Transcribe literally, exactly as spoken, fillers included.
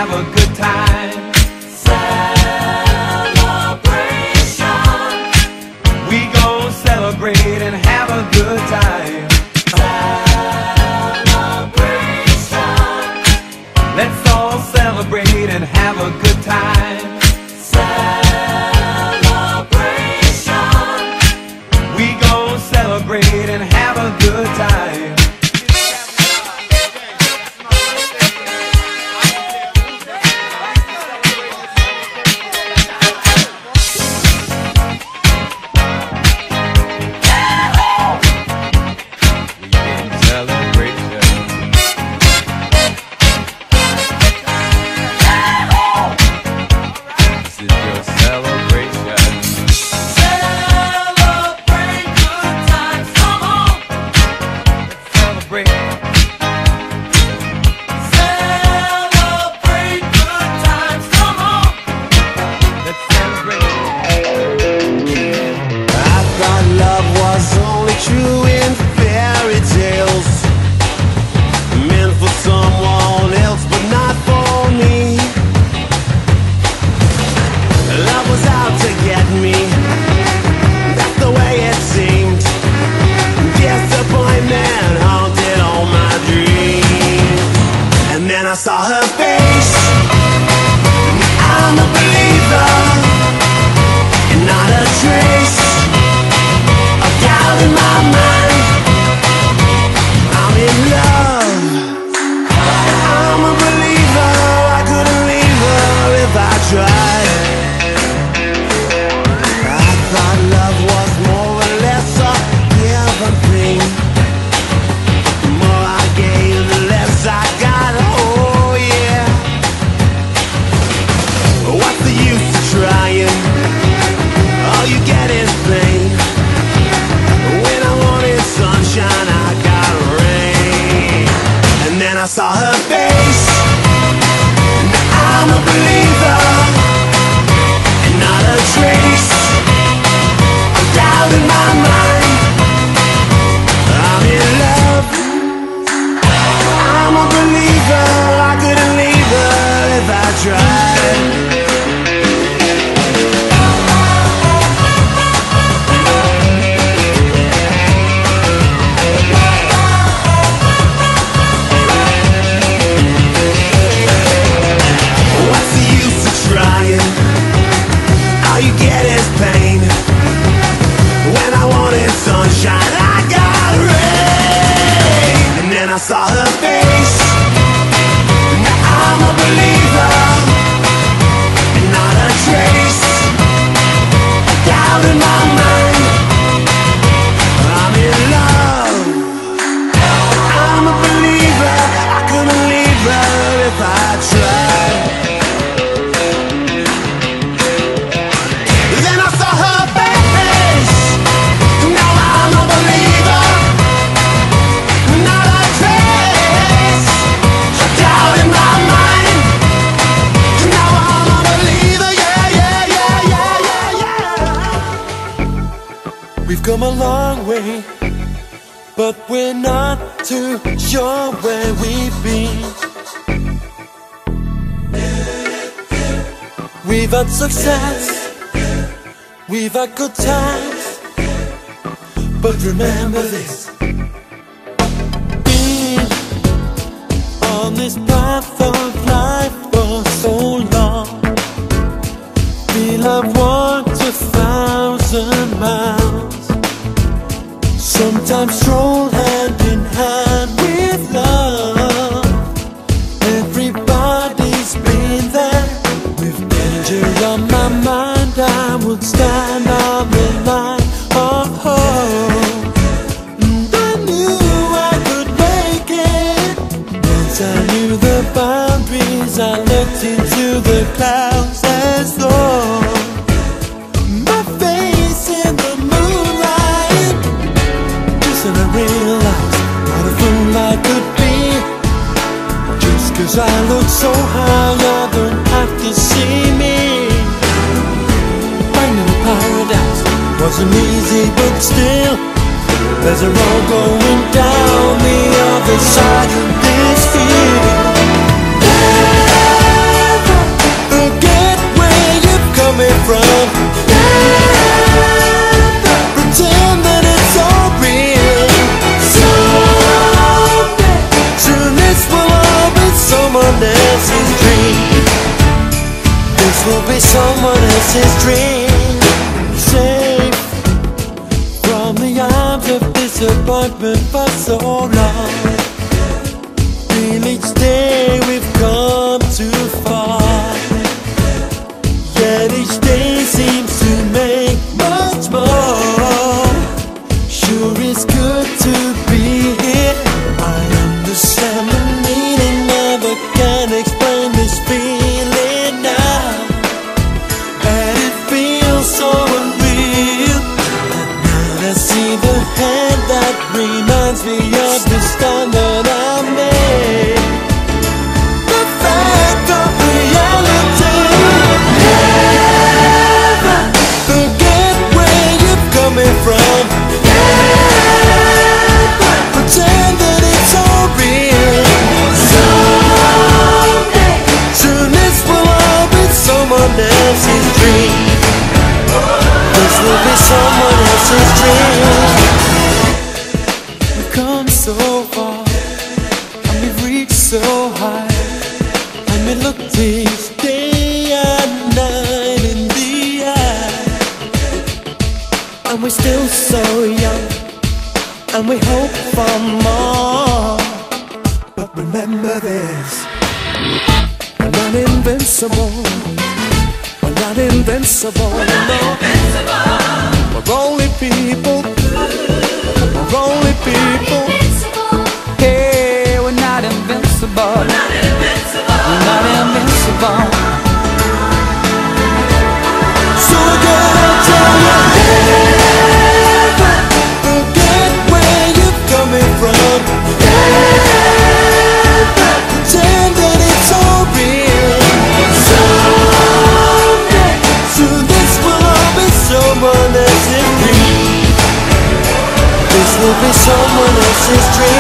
have a good time. Celebration. We gon' celebrate and have a good time. Celebration. Let's all celebrate and have a good time. Celebration. We gon' celebrate and have a good time. True in fairy tales, meant for someone else but not for me. Love was out to get me, that's the way it seemed. Disappointment haunted all my dreams. And then I saw her face, I'm a believer, and not a trace in my mind. I'm in love, I'm a believer. I couldn't leave her if I tried. I thought love was more or less a give and thing. The more I gave, the less I got. Oh yeah. What's the use of trying? All you get is pain. Sunshine, I got rain. And then I saw her face, and I'm a believer, and not a trace of doubt in my mind. I'm in love, I'm a believer. I couldn't leave her if I tried. All you get is pain. When I wanted sunshine, I got rain. And then I saw her face, now I'm a believer, and not a trace of doubt in my mind. I'm in love, I'm a believer. I couldn't leave her if I tried. We've come a long way, but we're not too sure where we've been. We've had success, we've had good times, but remember this: being on this path of life for so long, we'll have walked a thousand miles. Sometimes stroll hand in hand with love. Everybody's been there. With danger on my mind, I would stand on the line of hope. And I knew I could make it. Once I knew the boundaries, I looked into the clouds as though my face in the moonlight. And I realized what a fool I could be. Just cause I look so high, you don't have to see me. Finding paradise wasn't easy, but still there's a road going down the other side of this field. Yeah. will be someone else's dream. Safe from the arms of disappointment for so long. Feel each day we've come too far, yet each day seems to make much more. Sure it's good to be here. I understand the meaning of I can't explain this feeling now, and it feels so unreal. And now I see the hand that reminds me of the stand that I made. The fact of reality. Never forget where you're coming from. Never pretend that it's all real. Someday, soon this will all be someone else's dream. This will be someone else's dream. We've come so far, and we've reached so high, and we look this day and night in the eye, and we're still so young, and we hope for more. But remember this, we're not invincible. We're not invincible. We're not invincible. We're only people. We're only people. Hey, we're not invincible. We're not invincible. We're not invincible. So we're gonna tell you, never forget where you're coming from. Never pretend that it's all real. Someday, soon this will all be someone else's dream. This will be someone else's dream.